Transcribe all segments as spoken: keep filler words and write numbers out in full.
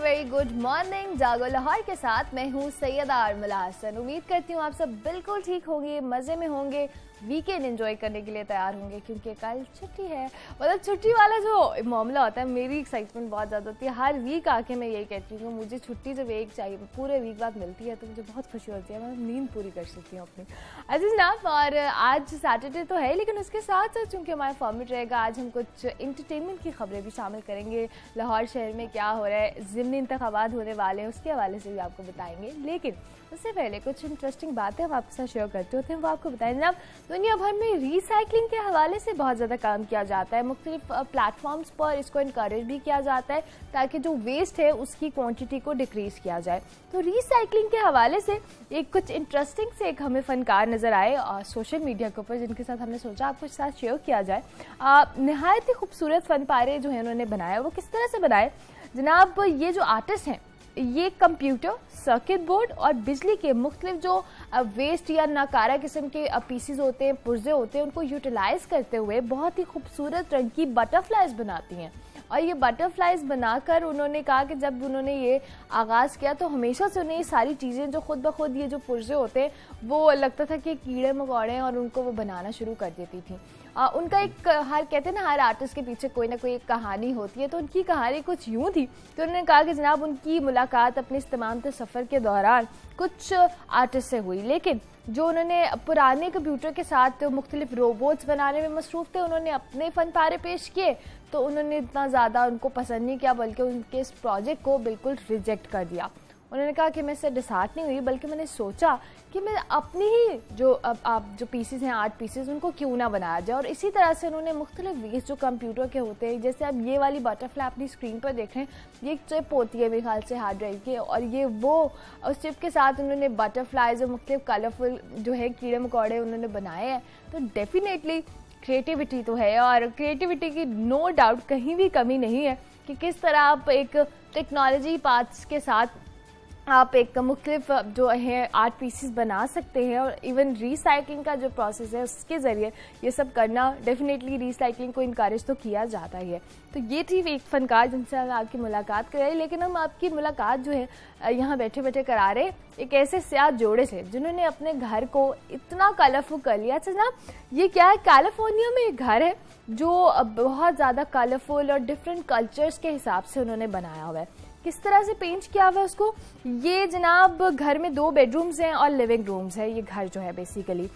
Very good morning जागो लाहौर के साथ मैं हूँ सैयदा आरमला हसन। उम्मीद करती हूँ आप सब बिल्कुल ठीक होंगे, मज़े में होंगे, वीकेंड एंजॉय करने के लिए तैयार होंगे क्योंकि कल छुट्टी है। मतलब छुट्टी वाला जो मामला होता है, मेरी एक्साइटमेंट बहुत ज़्यादा होती है। हर वीक आके मैं यही कहती हूँ कि मुझे छुट्टी जब एक चाहिए, पूरे वीक बाद मिलती है तो मुझे बहुत खुशी होती है, मैं नींद पूरी कर सकती हूँ अपनी। अच्छा जनाब, और आज सैटरडे तो है लेकिन उसके साथ साथ चूँकि हमारा फॉर्मेट रहेगा, आज हम कुछ इंटरटेनमेंट की खबरें भी शामिल करेंगे। लाहौर शहर में क्या हो रहा है, ज़िमनी इंतखाबात होने वाले हैं, उसके हवाले से भी आपको बताएंगे। लेकिन उससे पहले कुछ इंटरेस्टिंग बातें हम आपके साथ शेयर करते होते हैं, वो आपको बताएं। जनाब, दुनिया भर में रीसाइक्लिंग के हवाले से बहुत ज़्यादा काम किया जाता है, मुख्तलिफ प्लेटफॉर्म्स पर इसको इनकरेज भी किया जाता है ताकि जो वेस्ट है उसकी क्वांटिटी को डिक्रीज़ किया जाए। तो रीसाइक्लिंग के हवाले से एक कुछ इंटरेस्टिंग से एक हमें फ़नकार नज़र आए और सोशल मीडिया के ऊपर, जिनके साथ हमने सोचा आपको साथ शेयर किया जाए। नहायत ही खूबसूरत फ़न पारे जो है उन्होंने बनाया, वो किस तरह से बनाए जनाब। ये जो आर्टिस्ट हैं, ये कंप्यूटर, सर्किट बोर्ड और बिजली के मुख्तलिफ जो वेस्ट या नाकारा किस्म के पीसीज होते हैं, पुर्जे होते हैं, उनको यूटिलाइज करते हुए बहुत ही खूबसूरत रंग की बटरफ्लाइज बनाती हैं। और ये बटरफ्लाइज बनाकर उन्होंने कहा कि जब उन्होंने ये आगाज़ किया तो हमेशा से उन्हें ये सारी चीज़ें जो खुद ब खुद ये जो पुर्जे होते हैं वो लगता था कि कीड़े मकोड़े हैं, और उनको वो बनाना शुरू कर देती थी। आ, उनका एक हर कहते हैं ना, हर आर्टिस्ट के पीछे कोई ना कोई एक कहानी होती है, तो उनकी कहानी कुछ यूँ थी। तो उन्होंने कहा कि जनाब उनकी मुलाकात अपने इस तमाम सफ़र के दौरान कुछ आर्टिस्ट से हुई, लेकिन जो उन्होंने पुराने कंप्यूटर के साथ मुख्तलिफ रोबोट्स बनाने में मसरूफ़ थे, उन्होंने अपने फ़न पारे पेश किए तो उन्होंने इतना ज़्यादा उनको पसंद नहीं किया, बल्कि उनके इस प्रोजेक्ट को बिल्कुल रिजेक्ट कर दिया। उन्होंने कहा कि मैं इससे डिसहार्ट नहीं हुई, बल्कि मैंने सोचा कि मैं अपनी ही जो अब आप जो पीसेस हैं, आर्ट पीसेस, उनको क्यों ना बनाया जाए। और इसी तरह से उन्होंने मुख्तलिफ वेस्ट जो कंप्यूटर के होते हैं, जैसे अब ये वाली बटरफ्लाई अपनी स्क्रीन पर देख रहे हैं, ये एक चिप होती है मेरे ख्याल से हार्ड ड्राइव की, और ये वो उस चिप के साथ उन्होंने बटरफ्लाइज और मुख्तलिफ कलरफुल जो है कीड़े मकोड़े उन्होंने बनाए हैं। तो डेफिनेटली क्रिएटिविटी तो है, और क्रिएटिविटी की नो डाउट कहीं भी कमी नहीं है कि किस तरह आप एक टेक्नोलॉजी पार्ट्स के साथ आप एक मुख्तलिफ जो है आर्ट पीसेस बना सकते हैं। और इवन रीसाइक्लिंग का जो प्रोसेस है उसके ज़रिए ये सब करना, डेफिनेटली रीसाइक्लिंग को इनकरेज तो किया जाता ही है। तो ये थी एक फ़नकार जिनसे हम आपकी मुलाकात कराई, लेकिन हम आपकी मुलाकात जो है यहाँ बैठे बैठे करा रहे एक ऐसे स्याह जोड़े से जिन्होंने अपने घर को इतना कलरफुल कर लिया। अच्छा जनाब, ये क्या है, कैलिफोर्निया में एक घर है जो बहुत ज़्यादा कलरफुल और डिफरेंट कल्चर्स के हिसाब से उन्होंने बनाया हुआ है। किस तरह से पेंट किया हुआ है उसको, ये जनाब घर में दो बेडरूम्स हैं और लिविंग रूम्स है। ये घर जो है बेसिकली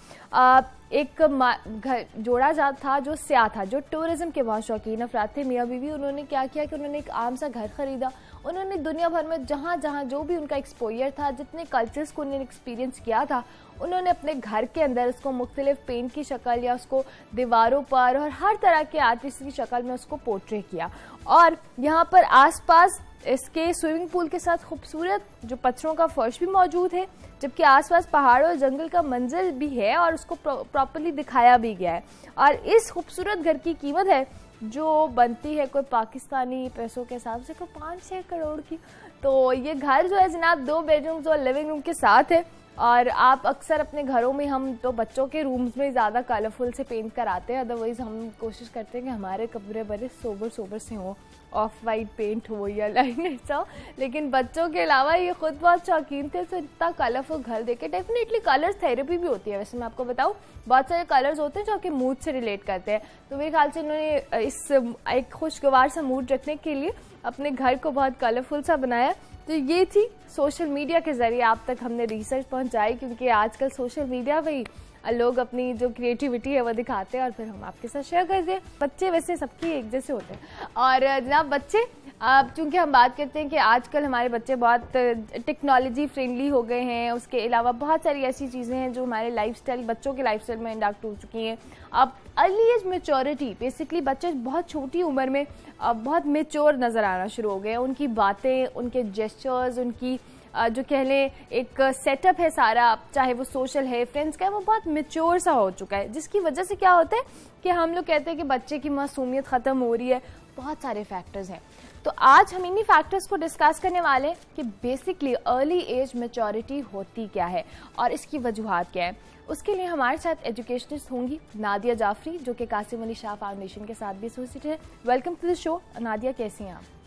एक घर जोड़ा जा था जो स्याह था, जो टूरिज्म के बहुत शौकीन अफराद थे, मियाँ बीवी। उन्होंने क्या किया कि उन्होंने एक आम सा घर ख़रीदा। उन्होंने दुनिया भर में जहाँ जहाँ जो भी उनका एक्सपोजर था, जितने कल्चर्स को उन्होंने एक्सपीरियंस किया था, उन्होंने अपने घर के अंदर उसको मुख्तलिफ पेंट की शक्ल या उसको दीवारों पर और हर तरह के आर्टिस्ट की शक्ल में उसको पोर्ट्रे किया। और यहाँ पर आसपास इसके स्विमिंग पूल के साथ खूबसूरत जो पत्थरों का फर्श भी मौजूद है, जबकि आसपास पहाड़ों और जंगल का मंजर भी है और उसको प्रॉपर्ली दिखाया भी गया है। और इस खूबसूरत घर की कीमत है जो बनती है कोई पाकिस्तानी पैसों के हिसाब से कोई पाँच छः करोड़ की। तो ये घर जो है जनाब दो बेडरूम्स और लिविंग रूम के साथ है। और आप अक्सर अपने घरों में, हम तो बच्चों के रूम्स में ज़्यादा कलरफुल से पेंट कराते हैं, अदरवाइज़ हम कोशिश करते हैं कि हमारे कमरे बड़े सोबर सोबर से हों, ऑफ वाइट पेंट हो या लाइन ऐसा हो। लेकिन बच्चों के अलावा ये खुद बहुत शौकीन थे, तो इतना कलरफुल घर देखे। डेफिनेटली कलर थेरेपी भी होती है, वैसे मैं आपको बताऊँ बहुत सारे कलर्स होते हैं जो कि मूड से रिलेट करते हैं। तो मेरे ख्याल से उन्होंने इस एक खुशगवार सा मूड रखने के लिए अपने घर को बहुत कलरफुल सा बनाया। तो ये थी सोशल मीडिया के ज़रिए आप तक हमने रिसर्च पहुंचाई, क्योंकि आजकल सोशल मीडिया पे ही लोग अपनी जो क्रिएटिविटी है वो दिखाते हैं और फिर हम आपके साथ शेयर करते हैं। बच्चे वैसे सबकी एक जैसे होते हैं। और जनाब बच्चे, अब चूँकि हम बात करते हैं कि आजकल हमारे बच्चे बहुत टेक्नोलॉजी फ्रेंडली हो गए हैं, उसके अलावा बहुत सारी ऐसी चीज़ें हैं जो हमारे लाइफस्टाइल, बच्चों के लाइफस्टाइल में इंडक्ट हो चुकी हैं। अब अर्ली एज मेच्योरिटी, बेसिकली बच्चे बहुत छोटी उम्र में अब बहुत मेच्योर नज़र आना शुरू हो गए हैं। उनकी बातें, उनके जेस्चर्स, उनकी जो कह लें एक सेटअप है सारा, चाहे वो सोशल है, फ्रेंड्स का है, वो बहुत मेच्योर सा हो चुका है। जिसकी वजह से क्या होता है कि हम लोग कहते हैं कि बच्चे की मासूमियत ख़त्म हो रही है। बहुत सारे फैक्टर्स हैं। तो आज हम इन्हीं फैक्टर्स को डिस्कस करने वाले हैं कि बेसिकली अर्ली एज मैच्योरिटी होती क्या है और इसकी वजूहात क्या है। उसके लिए हमारे साथ एजुकेशनिस्ट होंगी नादिया जाफरी, जो कि कासिम अली शाह फाउंडेशन के साथ भी एसोसिएट है। Welcome to the show Nadia, कैसी हैं आप?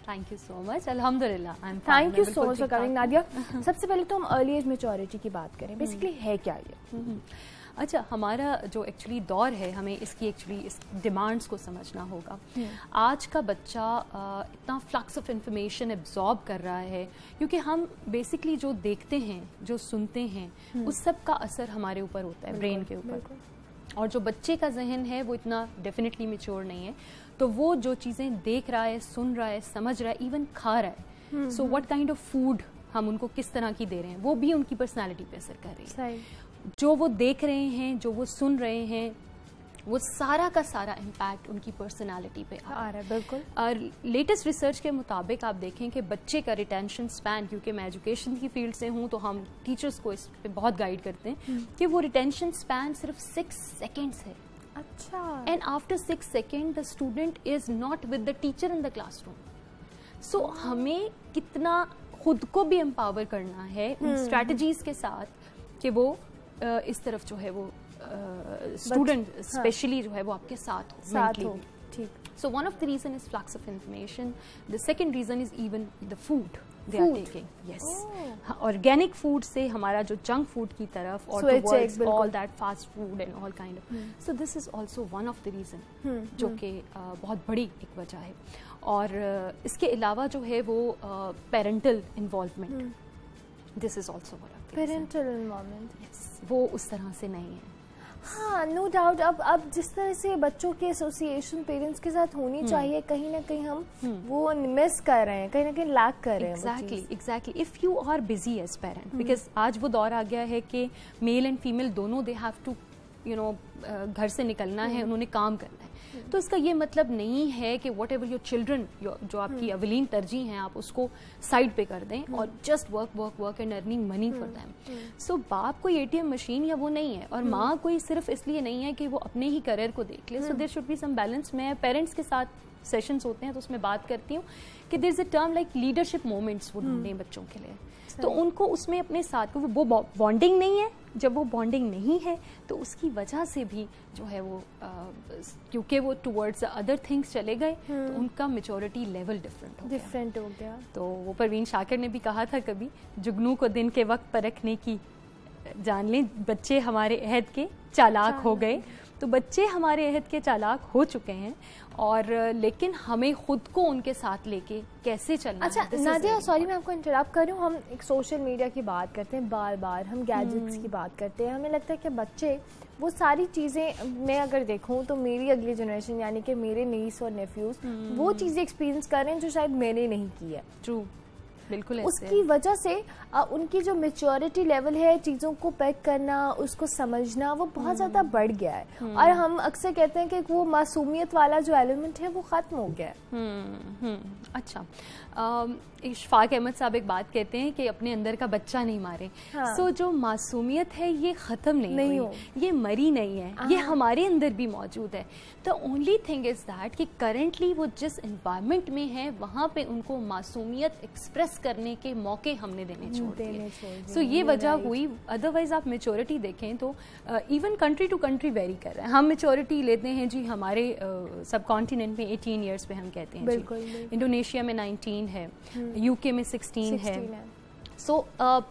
थैंक यू सो मच, अल्हम्दुलिल्लाह I am fine. Thank you so much for coming Nadia. सबसे पहले तो हम अर्ली एज मैच्योरिटी की बात करें, बेसिकली है क्या ये? अच्छा, हमारा जो एक्चुअली दौर है, हमें इसकी एक्चुअली इस डिमांड्स को समझना होगा। आज का बच्चा इतना फ्लक्स ऑफ इंफॉर्मेशन एब्जॉर्ब कर रहा है, क्योंकि हम बेसिकली जो देखते हैं, जो सुनते हैं, उस सब का असर हमारे ऊपर होता है, ब्रेन के ऊपर। और जो बच्चे का जहन है वो इतना डेफिनेटली मैच्योर नहीं है, तो वो जो चीज़ें देख रहा है, सुन रहा है, समझ रहा है, इवन खा रहा है, so what kind of food हम उनको किस तरह की दे रहे हैं, वो भी उनकी पर्सनैलिटी पे असर कर रही है। जो वो देख रहे हैं, जो वो सुन रहे हैं, वो सारा का सारा इम्पैक्ट उनकी पर्सनालिटी पे आ रहा है। बिल्कुल। और लेटेस्ट रिसर्च के मुताबिक आप देखें कि बच्चे का रिटेंशन स्पैन, क्योंकि मैं एजुकेशन की फील्ड से हूँ तो हम टीचर्स को इस पे बहुत गाइड करते हैं कि वो रिटेंशन स्पैन सिर्फ सिक्स सेकेंड्स है। अच्छा। And after six second the student is not with the teacher in the classroom. So हमें कितना खुद को भी एम्पावर करना है उन स्ट्रैटेजीज के साथ कि वो uh, इस तरफ जो है वो स्टूडेंट uh, स्पेशली हाँ. जो है वो आपके साथ हो, साथ हो। ठीक। So one of the reason is flux of information. The second reason is even the food they are taking. Yes, organic food से हमारा जो जंक फूड की तरफ और towards all that fast food and all kind of, so this is also one of the reason जो कि uh, बहुत बड़ी एक वजह है। और uh, इसके अलावा जो है वो parental uh, involvement, this is also one of the parental involvement. Yes, वो उस तरह से नहीं है। हाँ, नो डाउट। अब अब जिस तरह से बच्चों के एसोसिएशन पेरेंट्स के साथ होनी चाहिए, कहीं ना कहीं हम वो मिस कर रहे हैं, कहीं ना कहीं लैक कर रहे हैं। Exactly exactly if you are busy as parent, because आज वो दौर आ गया है कि मेल एंड फीमेल दोनों they have to you know घर से निकलना है, उन्होंने काम करना है। तो इसका ये मतलब नहीं है कि वॉट एवर योर चिल्ड्रन, जो आपकी अवलीन तरजीह हैं, आप उसको साइड पे कर दें और just work work work and earning money for them. So बाप कोई एटीएम मशीन या वो नहीं है, और माँ कोई सिर्फ इसलिए नहीं है कि वो अपने ही करियर को देख ले। So there should be some balance. मैं पेरेंट्स के साथ सेशंस होते हैं तो उसमें बात करती हूँ कि there is a term like leadership moments वो ढूंढें बच्चों के लिए, तो उनको उसमें अपने साथ वो बॉन्डिंग नहीं है। जब वो बॉन्डिंग नहीं है तो उसकी वजह से भी जो है वो क्योंकि वो टुवर्ड्स अदर थिंग्स चले गए, तो उनका मेच्योरिटी लेवल डिफरेंट हो डिफरेंट हो गया। तो वो परवीन शाकिर ने भी कहा था कभी, जुगनू को दिन के वक्त परखने की जान लें, बच्चे हमारे अहद के चालाक हो गए। तो बच्चे हमारे अहद के चालाक हो चुके हैं, और लेकिन हमें खुद को उनके साथ लेके कैसे चलना अच्छा, है। अच्छा नादिया, सॉरी मैं आपको इंटरप्ट कर रही हूँ। हम एक सोशल मीडिया की बात करते हैं बार बार, हम गैजेट्स की बात करते हैं, हमें लगता है कि बच्चे वो सारी चीज़ें, मैं अगर देखूँ तो मेरी अगली जनरेशन यानी कि मेरे नीस और नेफ्यूज़ वो चीज़ें एक्सपीरियंस कर रहे हैं जो शायद मैंने नहीं की है। ट्रू, बिल्कुल। उसकी वजह से आ, उनकी जो मैच्योरिटी लेवल है, चीज़ों को पैक करना, उसको समझना, वो बहुत ज़्यादा बढ़ गया है। और हम अक्सर कहते हैं कि वो मासूमियत वाला जो एलिमेंट है वो ख़त्म हो गया है। हम्म हम्म अच्छा, इशफाक अहमद साहब एक बात कहते हैं कि अपने अंदर का बच्चा नहीं मारे। हाँ। सो जो मासूमियत है ये ख़त्म नहीं, नहीं हुई, ये मरी नहीं है, ये हमारे अंदर भी मौजूद है। The only thing is that कि करेंटली वो जिस इन्वायरमेंट में है वहाँ पे उनको मासूमियत एक्सप्रेस करने के मौके हमने देने छोड़ दिए। सो ये वजह हुई। अदरवाइज आप मेच्योरिटी देखें तो even country to country vary कर रहे हैं। हम मेच्योरिटी लेते हैं जी हमारे सब कॉन्टिनेंट में एटीन ईयर्स पे हम कहते हैं जी, इंडोनेशिया में नाइनटीन है, यूके में सिक्सटीन है। So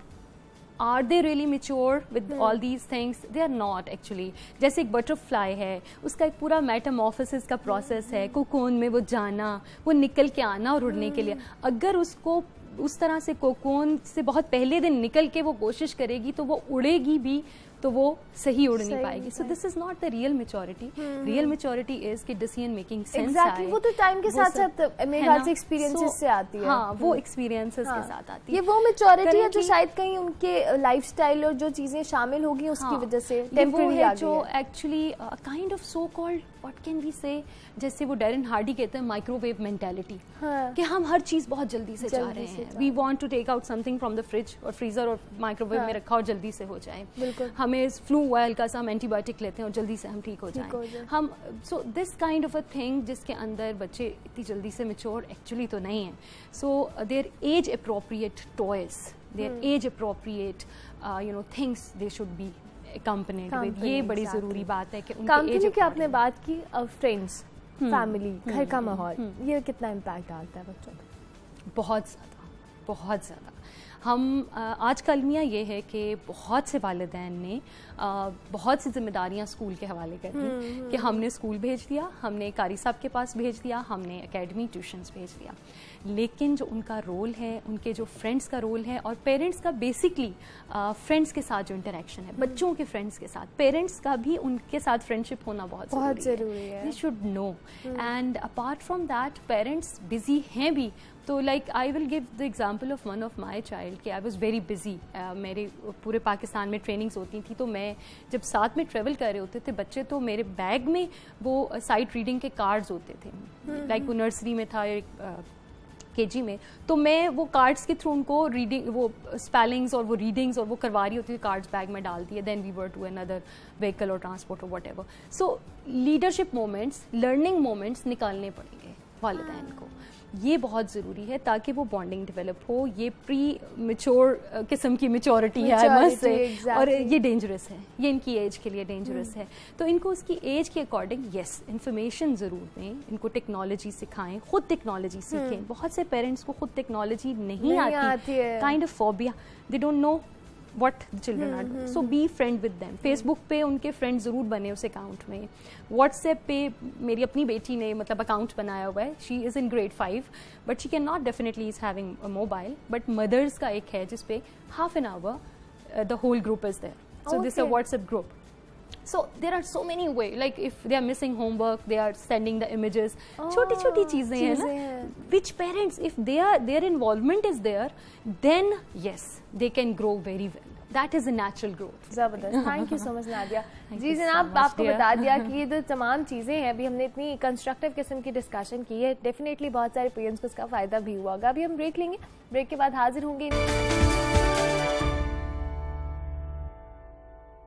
are they really mature with all these things? They are not actually. जैसे एक बटरफ्लाई है, उसका एक पूरा मेटामॉर्फोसिस का प्रोसेस है, कोकोन में वो जाना, वो निकल के आना और उड़ने के लिए। अगर उसको उस तरह से कोकोन से बहुत पहले दिन निकल के वो कोशिश करेगी तो वो उड़ेगी भी, तो वो सही उड़ नहीं पाएगी। So this is not the real maturity. Real maturity is कि डिसीजन मेकिंग सेंस एग्जैक्टली, वो तो टाइम के साथ साथ मेरे ख्याल से एक्सपीरियंसेस से आती है। हाँ, वो एक्सपीरियंसेस के साथ आती है। ये वो मेच्योरिटी है जो शायद कहीं उनके लाइफस्टाइल और जो चीजें शामिल होगी उसकी वजह से टेम्परेरी आ गई है, जो actually kind of so called what can we say, जैसे वो डैरन हार्डी कहते हैं माइक्रोवेव मेंटालिटी, कि हम हर चीज बहुत जल्दी से जा रहे हैं। We want to take out something from the fridge और फ्रीजर और माइक्रोवेव में रखा और जल्दी से हो जाए। हमें फ्लू हुआ हल्का सा, हम एंटीबायोटिक लेते हैं और जल्दी से हम ठीक हो जाएं। हम so this kind of a thing जिसके अंदर बच्चे इतनी जल्दी से मैच्योर एक्चुअली तो नहीं है। So their age appropriate toys, their age appropriate you know things they should be accompanied with। ये बड़ी जरूरी बात है कि उनके एज की आपने बात की, फ्रेंड्स, फैमिली, घर का माहौल, ये कितना इम्पैक्ट डालता है बच्चों पर? बहुत ज़्यादा, बहुत ज़्यादा। हम आज का अलमिया ये है कि बहुत से वालिदैन ने आ, बहुत सी जिम्मेदारियां स्कूल के हवाले कर दी कि हमने स्कूल भेज दिया, हमने कारी साहब के पास भेज दिया, हमने एकेडमी ट्यूशन्स भेज दिया, लेकिन जो उनका रोल है, उनके जो फ्रेंड्स का रोल है और पेरेंट्स का बेसिकली फ्रेंड्स के साथ जो इंटरेक्शन है, बच्चों के फ्रेंड्स के साथ, पेरेंट्स का भी उनके साथ फ्रेंडशिप होना बहुत बहुत ज़रूरी है। They should know. And apart from that parents busy हैं भी, तो like I will give the example of one of my child कि आई वाज वेरी बिजी। मेरे पूरे पाकिस्तान में ट्रेनिंग्स होती थी, तो मैं जब साथ में ट्रेवल कर रहे होते थे बच्चे, तो मेरे बैग में वो साइट रीडिंग के कार्ड्स होते थे, लाइक like वो नर्सरी में था एक केजी में, तो मैं वो कार्ड्स के थ्रू उनको रीडिंग, वो स्पेलिंग्स और वो रीडिंग्स और वो करवा रही होती थी, कार्ड्स बैग में डाल दिए, then we were to another vehicle और ट्रांसपोर्ट और whatever. So leadership moments, learning moments निकालने पड़ेंगे वालिदैन को, ये बहुत ज़रूरी है ताकि वो बॉन्डिंग डेवलप हो। ये प्री मेच्योर किस्म की मेच्योरिटी है आई मस्ट से, exactly. और ये डेंजरस है, ये इनकी एज के लिए डेंजरस hmm. है। तो इनको उसकी एज के अकॉर्डिंग यस इन्फॉर्मेशन ज़रूर दें, इनको टेक्नोलॉजी सिखाएं, खुद टेक्नोलॉजी सीखें। hmm. बहुत से पेरेंट्स को खुद टेक्नोलॉजी नहीं, नहीं आती, आती है, kind of phobia, they don't know what the children hmm, are doing. So be friend with them. Facebook पे उनके फ्रेंड ज़रूर बने उस अकाउंट में। WhatsApp पे मेरी अपनी बेटी ने मतलब अकाउंट बनाया हुआ है, she is in grade five, but she can not definitely is having a mobile, but mothers का एक है जिस पे half an hour the whole group is there, so this a WhatsApp group. So there are so many way, like if they are missing homework, they are sending the images. छोटी छोटी चीजें हैं ना, which parents if they are their involvement is there, then yes they can grow very well. That is a natural growth. जबरदस्त, thank you so much Nadia ji. जनाब आपको बता दिया कि ये जो तमाम चीज़ें हैं, अभी हमने इतनी कंस्ट्रक्टिव किस्म की डिस्कशन की है, डेफिनेटली बहुत सारे पेरेंट्स को इसका फ़ायदा भी हुआ होगा। अभी हम ब्रेक लेंगे, ब्रेक के बाद हाजिर होंगे।